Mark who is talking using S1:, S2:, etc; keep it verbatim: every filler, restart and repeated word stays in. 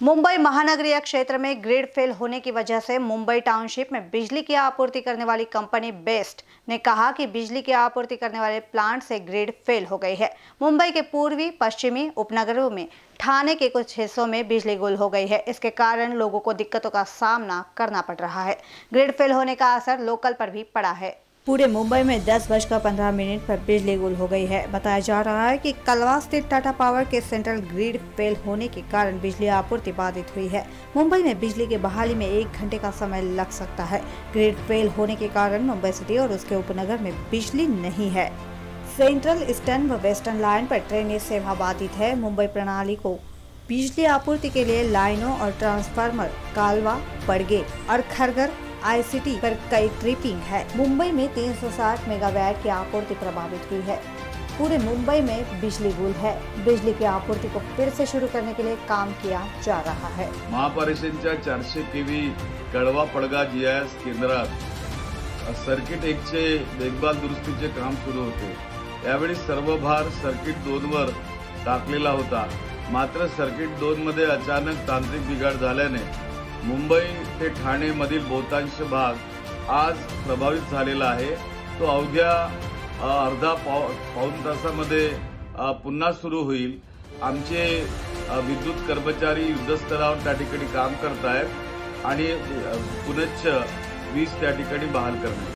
S1: मुंबई महानगरीय क्षेत्र में ग्रिड फेल होने की वजह से मुंबई टाउनशिप में बिजली की आपूर्ति करने वाली कंपनी बेस्ट ने कहा कि बिजली की आपूर्ति करने वाले प्लांट से ग्रिड फेल हो गई है। मुंबई के पूर्वी पश्चिमी उपनगरों में ठाणे के कुछ हिस्सों में बिजली गुल हो गई है। इसके कारण लोगों को दिक्कतों का सामना करना पड़ रहा है। ग्रिड फेल होने का असर लोकल पर भी पड़ा है। पूरे मुंबई में दस बजकर पंद्रह मिनट पर बिजली गुल हो गई है। बताया जा रहा है कि कलवा स्थित टाटा पावर के सेंट्रल ग्रिड फेल होने के कारण बिजली आपूर्ति बाधित हुई है। मुंबई में बिजली की बहाली में एक घंटे का समय लग सकता है। ग्रिड फेल होने के कारण मुंबई सिटी और उसके उपनगर में बिजली नहीं है। सेंट्रल ईस्टर्न व वेस्टर्न लाइन पर ट्रेनें सेवा बाधित है। मुंबई प्रणाली को बिजली आपूर्ति के लिए लाइनों और ट्रांसफार्मर कालवा, पड़गे और खरगर आईसीटी पर कई ट्रिपिंग है। मुंबई में तीन सौ साठ मेगावाट की आपूर्ति प्रभावित हुई है। पूरे मुंबई में बिजली गुल है। बिजली की आपूर्ति को फिर से शुरू करने के लिए काम किया जा रहा है।
S2: महापालिकेच्या चारशे केव्ही कळवा पडगा जीआयएस केंद्रात सर्किट एक चे देखभाल दुरुस्तीचे काम सुरू होते। यावेळी सर्व भार सर्किट दोन वर टाकलेला होता। मात्र सर्किट दोन मध्ये अचानक तांत्रिक बिघाड झाल्याने मुंबई ते ठाणे मधील बहुतांश भाग आज प्रभावित झालेला आहे। तो अवघ्या अर्धा पाऊण तासामध्ये पुन्हा सुरू होईल। आमचे विद्युत कर्मचारी युद्धस्तरावर त्या ठिकाणी काम करत आहेत आणि पुनश्च वीज त्या ठिकाणी बहाल करण्यात